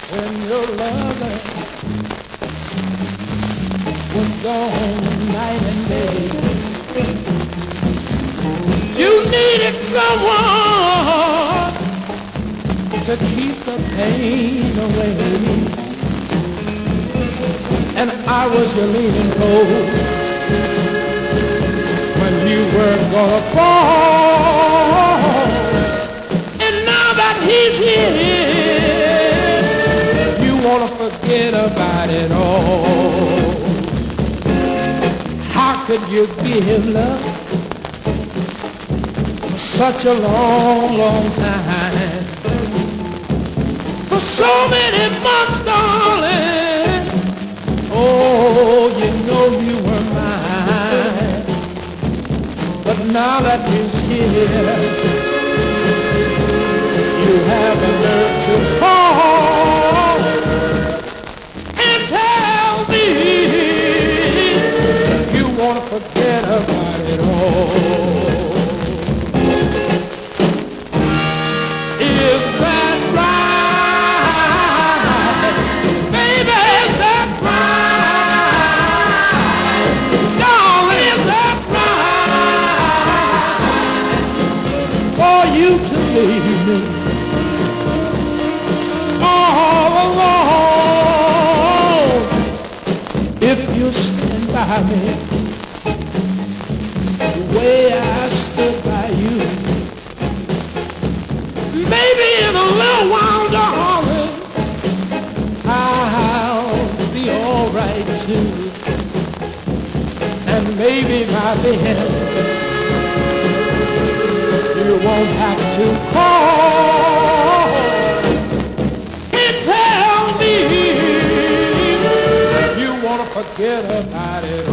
when your lover was gone night and day. You needed someone to keep the pain away, and I was your leaning pole when you were gonna fall. And now that he's here, you wanna forget about it all. How could you give love for such a long, long time? For so many months, darling. Oh, you know you were mine. But now that he's here, you have the nerve to call and tell me you want to forget about it all. Is that right? Baby, is that right? Darling, is that right? For you to leave me all alone. If you stand by me the way I stood by you, maybe in a little while, darling, I'll be all right too. And maybe by then you won't have to call and tell me you want to forget about it